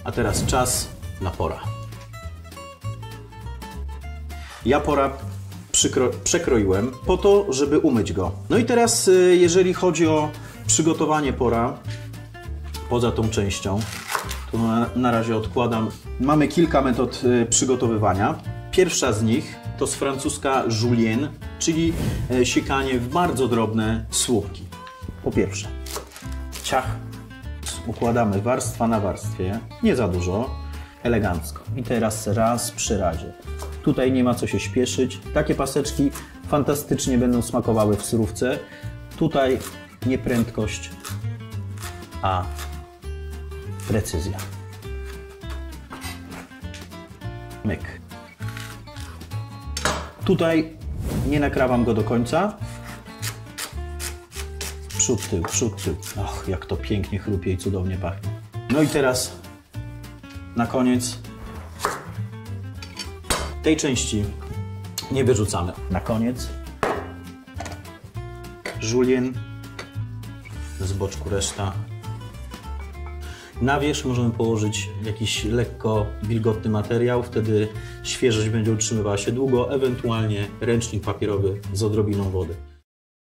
A teraz czas na pora. Ja pora przekroiłem po to, żeby umyć go. No i teraz, jeżeli chodzi o przygotowanie pora, poza tą częścią, to na razie odkładam. Mamy kilka metod przygotowywania. Pierwsza z nich to z francuska julienne, czyli siekanie w bardzo drobne słupki. Po pierwsze, ciach, układamy warstwa na warstwie, nie za dużo, elegancko. I teraz raz przy razie. Tutaj nie ma co się śpieszyć. Takie paseczki fantastycznie będą smakowały w surówce. Tutaj nie prędkość, a precyzja. Myk. Tutaj nie nakrawam go do końca. Przód, tył, przód, tył. Och, jak to pięknie chrupie i cudownie pachnie. No i teraz na koniec tej części nie wyrzucamy. Na koniec julienne, z boczku reszta. Na wierzch możemy położyć jakiś lekko wilgotny materiał, wtedy świeżość będzie utrzymywała się długo, ewentualnie ręcznik papierowy z odrobiną wody.